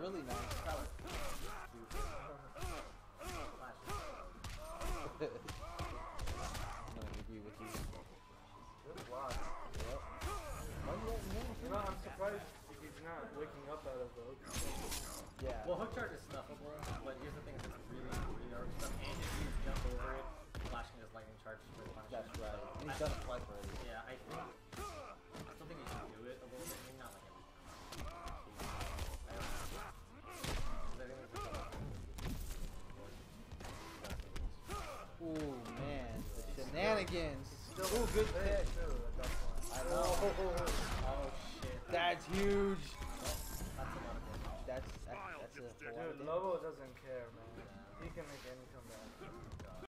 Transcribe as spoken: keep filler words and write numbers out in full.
really nice. I'm gonna agree with you. Good block. Yep. Why you letting him? You know, I'm surprised he's not waking up out of the hook. Yeah. Well, hook charge is stuffable, but here's the thing: it's really, really hard stuff. And if you jump over it, flashing his lightning charge is pretty much. That's right. And he's done it twice already. Yeah, I think. I still think you should do it a little bit. Maybe not like every time. I don't know. I think it's Ooh, man. The shenanigans. Still Ooh, good hit. pick. I know. oh shit. That's huge. That's a lot of damage. That's, that's, that's a whole lot of Dude, damage. Lobo doesn't care, man. He can make any comeback.